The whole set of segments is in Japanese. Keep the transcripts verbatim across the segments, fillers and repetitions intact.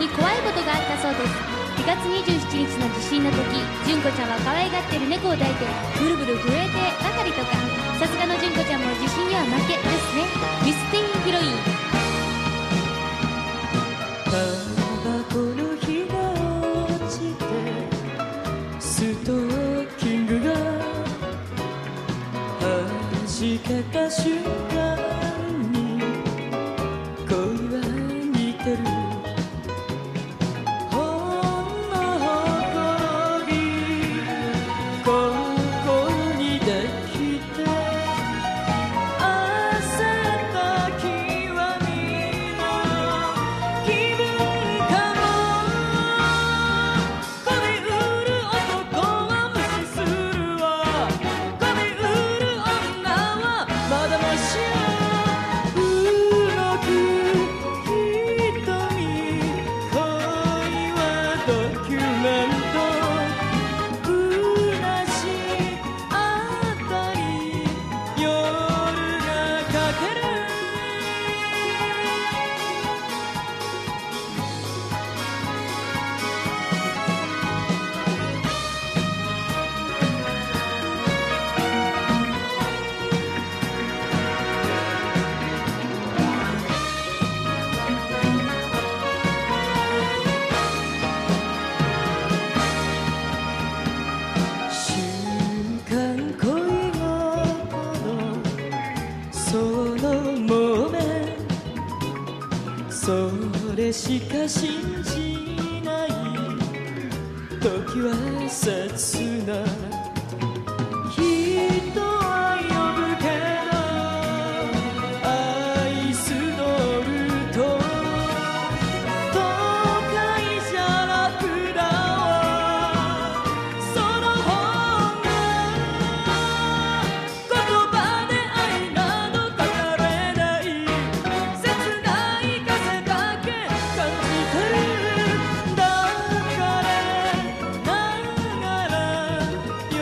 に怖いことがあったそうです。しがつにじゅうしちにちの地震の時、純子ちゃんは可愛がってる猫を抱いてブルブル震えてばかりとか。さすがの純子ちゃんも地震には負けですね。ミスティンヒロイン。 タバコの火が落ちてストッキングがはじけた瞬間に恋は似てる。ほんのほこり心にできて焦った極みの気分かも。恋うる男は無視するわ。恋うる女はまだましや。動く瞳恋はドキュメント。虚しいあたり夜がかける。瞬間恋心そのモーメンそれしか信じない時は切な。人は呼ぶけど愛すのルート都会じゃ楽だわ。その方が言葉で愛など語れない。切ない風だけ感じてる。抱かれながら夜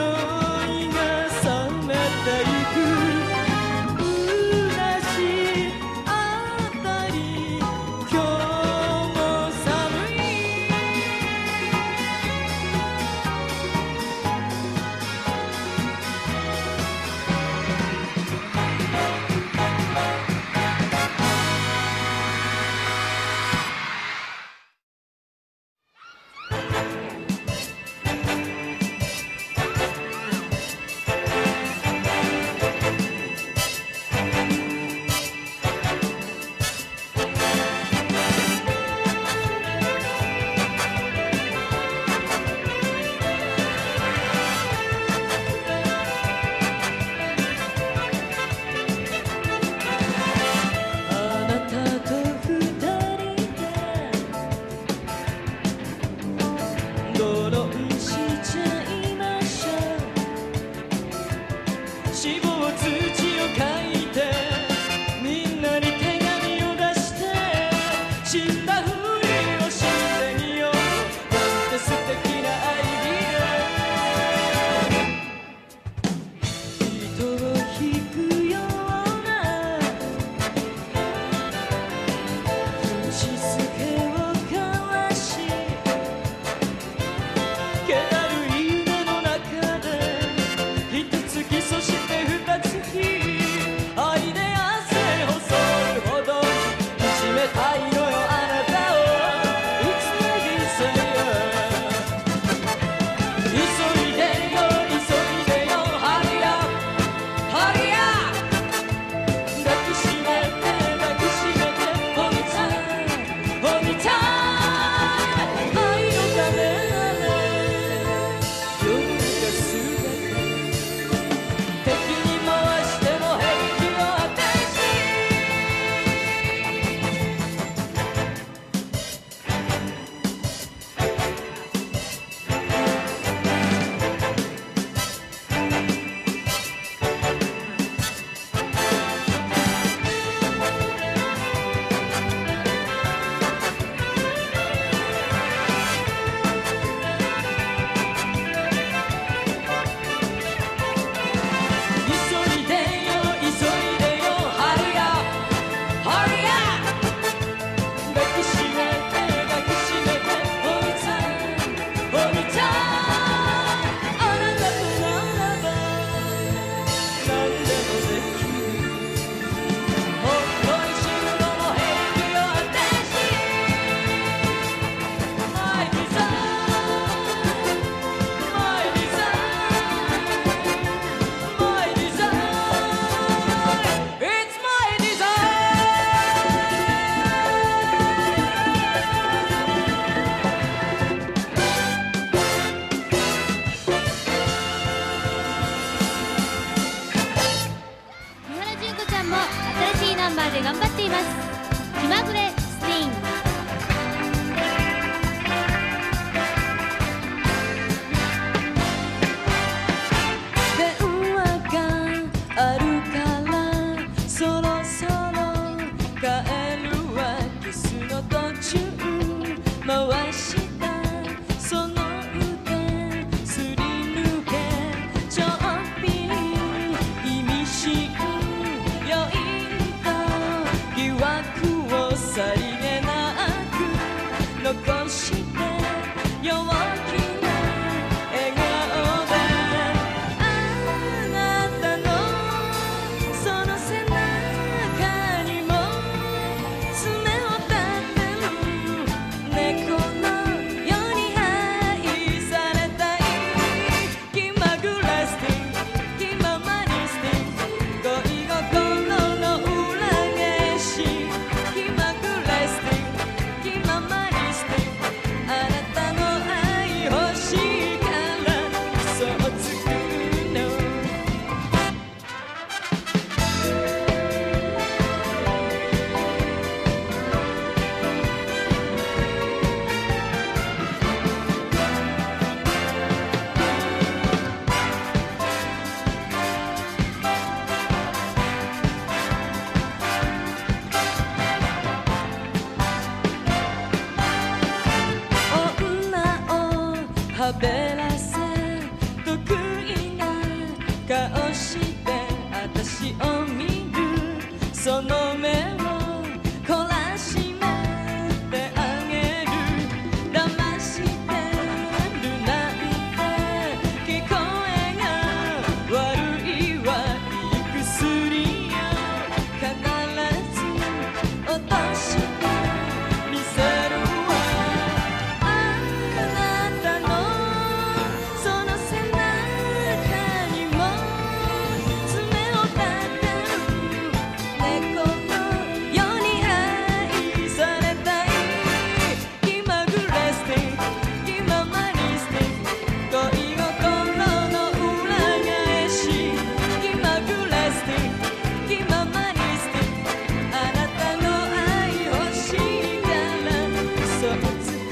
はべらせ得意な顔して私を見るその目を懲らしめてあげる騙してるなんて聞こえが悪いわいい薬よ必ず落としてみせるわあなたのその背中にも爪を立てる猫のように愛されたい気まぐれスティック気ままにスティック恋心の裏返し気まぐれスティック気ままにスティックあなたの愛欲しいから嘘をつく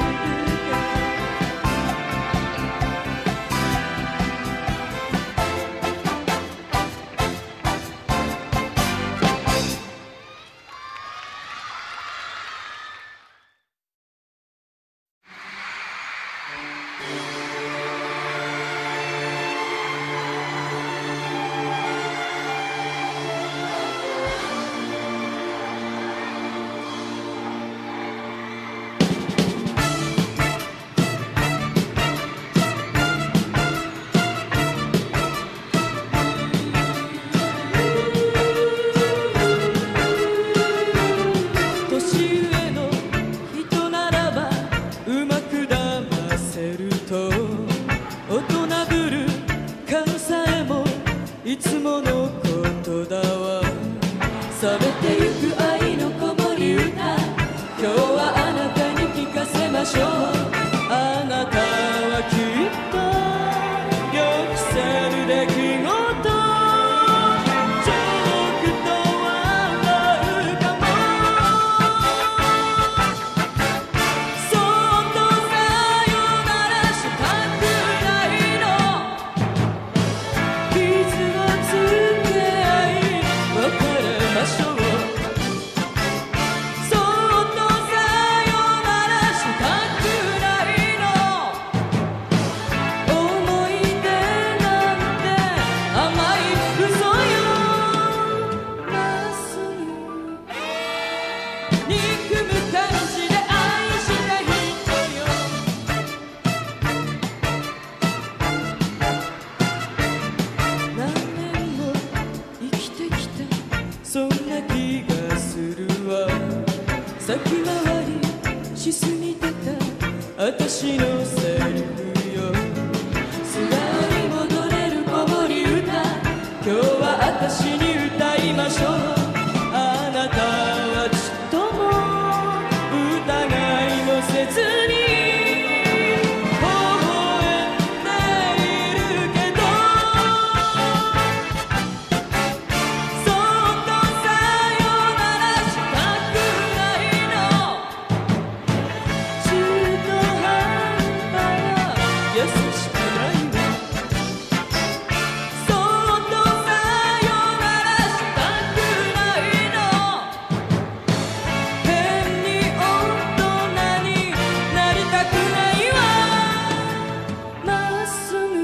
年上の人ならばうまく騙せると大人ぶる感さえもいつものことだわ冷めてゆく愛の子守歌今日はあなたに聞かせましょうあなたはきっと予期せぬ出来事ちょっと笑うかもそっとさよならしたくないの傷をつけ合い別れましょうそっとさよならしたくないの思い出なんて甘い嘘よまっすぐ憎む感じで愛した人よ何年も生きてきたそんな気がするわ先回りしすぎてた私のセリフよ素直に戻れる子守歌今日は私に歌いましょうあなたはちっとも疑いもせずに微笑んでいるけどそっとさよならしたくないの中途半端は優しくないわそっとさよならしたくないの変に大人になりたくないわまっすぐ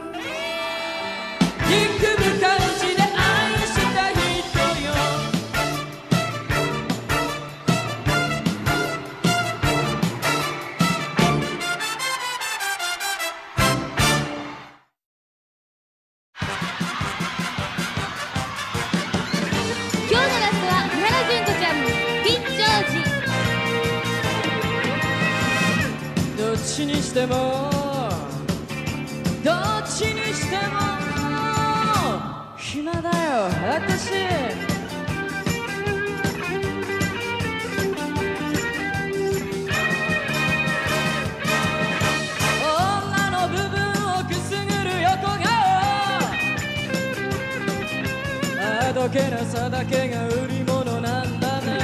憎む感じで愛した人よ今日のラストは三原純子ちゃんピッチ王子どっちにしてもどっちにしても暇だよ私女の部分をくすぐる横顔あどけなさだけが売り物なんだね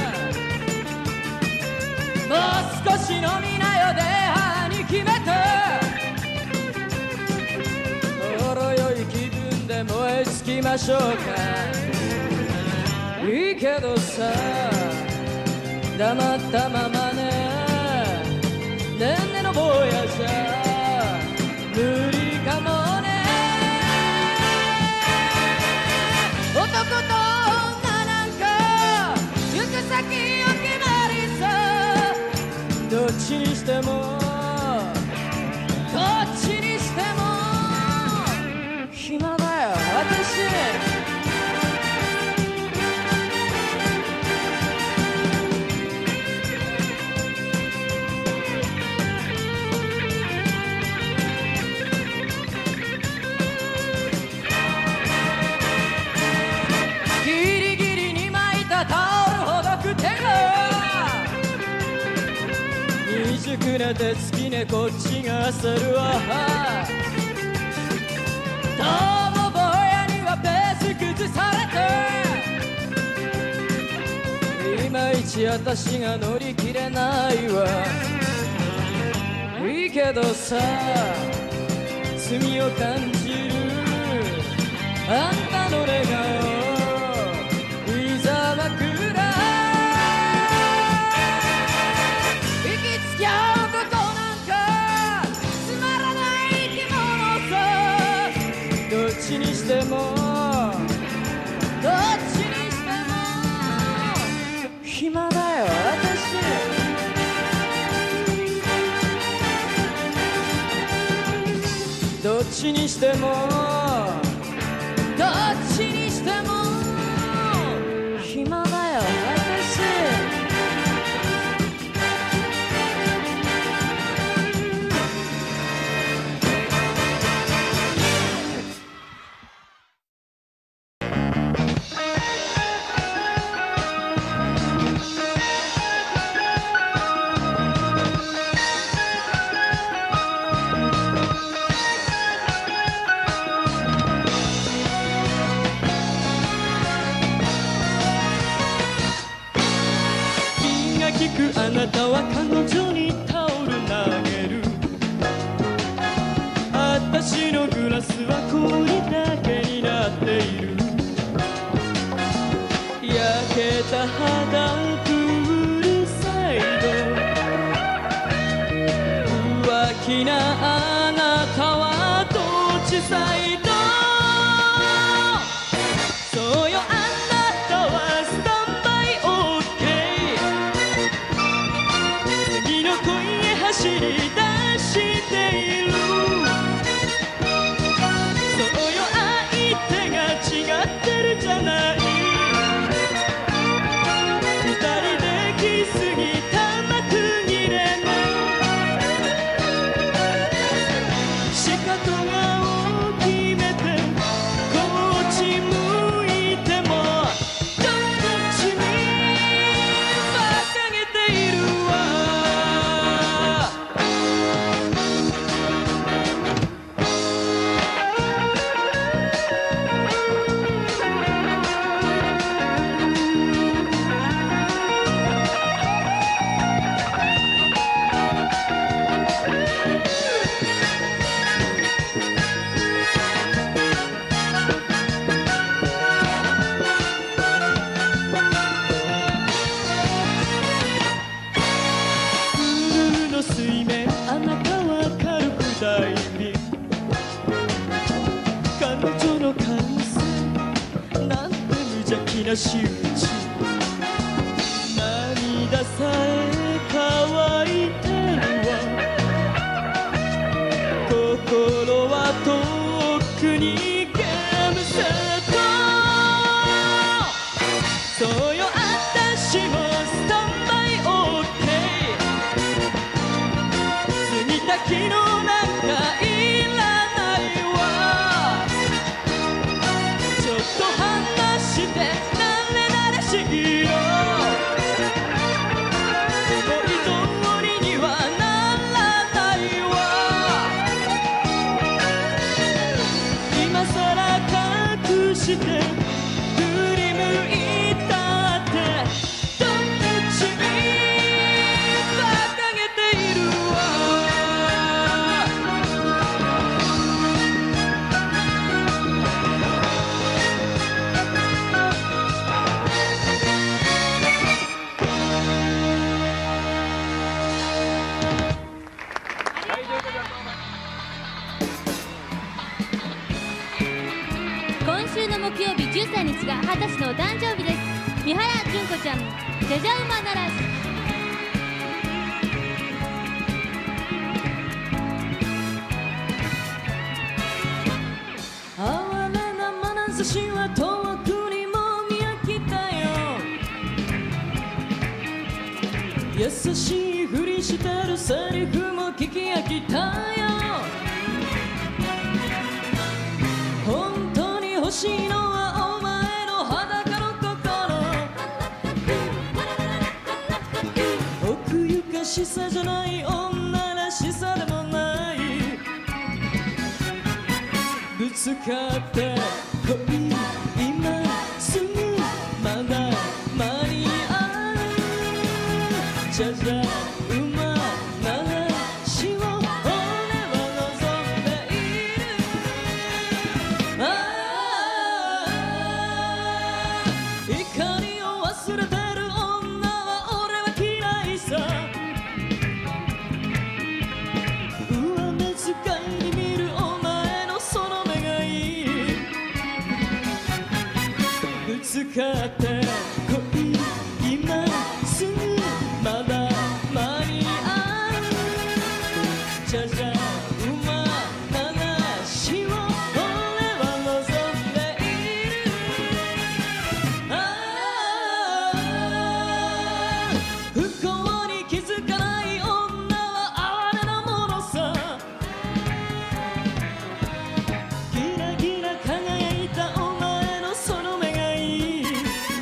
もう少し飲みなよ出派に決めてほろ酔い気分で燃え尽きましょうかいいけどさ黙ったままねねんねの坊やじゃくなって好きねこっちが焦るわ。どうも坊やにはペース崩されていまいち私が乗り切れないわ。いいけどさ罪を感じるあんたの笑顔いざまくら行きつきゃうことなんかつまらない生き物さ。どっちにしてもどっちにしても暇だよ私。どっちにしてもどっちにしても暇だよ私。あなたは彼女にタオル投げる。私のグラスは氷だけになっている。焼けた肌プールサイド浮気なあなたはどっちサイド。そうよあなたはスタンバイオーケー次の恋へ走り出している。そうよ相手が違ってるじゃない。二人で来すぎた幕切れの仕方がを決めてこっち向いてもどっちに馬鹿げているわ。プールの水面あなたは軽くダイビング。彼女の感性なんて無邪気な仕打ち。涙さえ乾いてるわ。心は遠くにゲームセット。そうよ私もスタンバイオーケー過ぎた昨日なんかいらないわ。ちょっと話して慣れ慣れしいよ。思い通りにはならないわ。今さら隠して振り向いたってどっちに馬鹿げているわ。 今週の木曜日じゅうさんにちがはたちのお誕生日です。三原純子ちゃん、じゃじゃ馬ならず。 哀れな眼差しは遠くにも見飽きたよ。優しいふりしてるセリフも聞き飽きたよ。本当に欲しいのはお前の裸の心。奥ゆかしさじゃない女つかって恋今すぐまだ間に合うじゃじゃ馬ならしを俺は望んでいるああ怒りを忘れてる女は俺は嫌いさ上目遣いに見るお前のその目がいいぶつかって恋今すぐまだ間に合うじゃじゃ馬ならしを俺は望んでいるああ不幸に気づかない女は哀れなものさギラギラ輝いたお前のその目がいい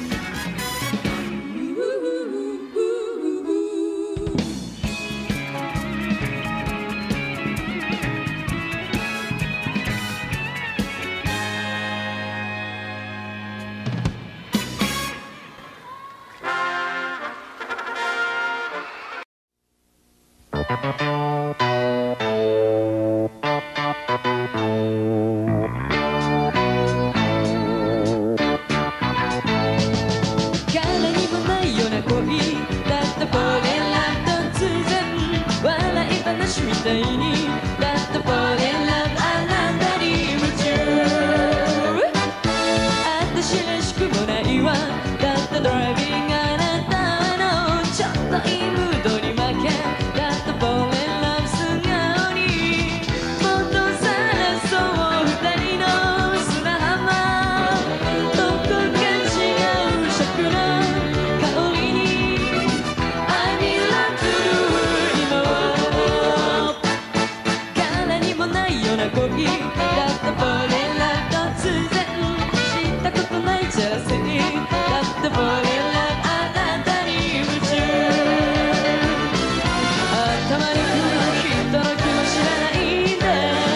誰にもないような恋だったフォーレンラブ突然笑い話みたいにだったフォーレンラブあなたに夢中私らしくもないわだったドライビングあなたのちょっといいムードに負けだったフォーレンラブ素顔に戻さらそう二人の砂浜どこか違う尺の香りに I'm in love to 今は柄にもないような恋だったフォーレンラブ突然知ったことないジェラシーだったフォーレンラブあなたに夢中頭にくる人の気も知らないで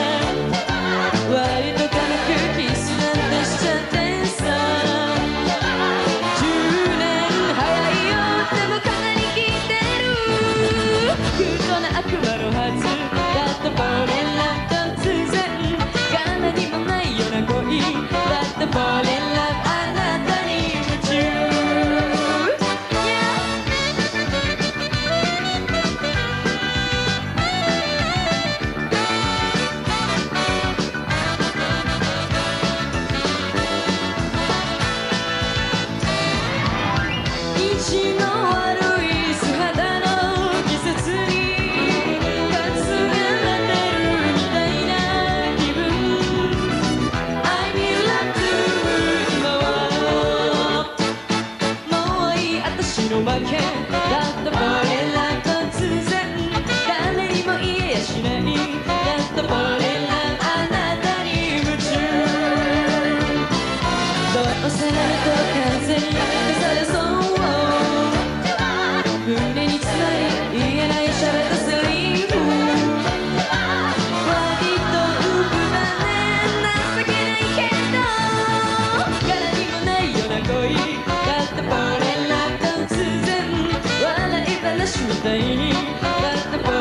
割と軽くキスなんてしちゃってさじゅうねん早いよでもかなり聞いてる不幸な悪魔のはずだったフォーレンラブ突然柄にもないような恋だったフォーレンラブあなたに夢中 Yeah 意地の悪い素肌の季節にかすがられるみたいな気分 I'm in love to 今はもういい私の負けだったフォーレンラブ突然誰にも言えやしないだったフォーレンラブあなたに夢中どうせなると風にされそう胸に詰まり言えないしゃべったセリフ割と浮くだね情けないけど柄にもないような恋だったフォーレンラブ突然笑い話みたいにだったフォーレンラブ